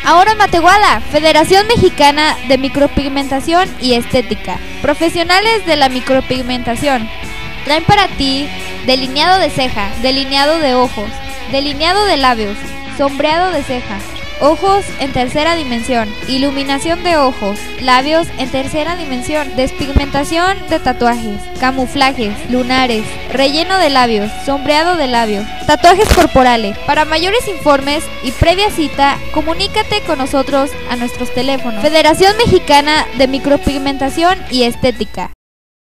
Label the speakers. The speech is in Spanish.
Speaker 1: Ahora en Matehuala, Federación Mexicana de Micropigmentación y Estética. Profesionales de la micropigmentación traen para ti delineado de ceja, delineado de ojos, delineado de labios, sombreado de ceja, ojos en tercera dimensión, iluminación de ojos, labios en tercera dimensión, despigmentación de tatuajes, camuflajes, lunares, relleno de labios, sombreado de labios, tatuajes corporales. Para mayores informes y previa cita, comunícate con nosotros a nuestros teléfonos. Federación Mexicana de Micropigmentación y Estética.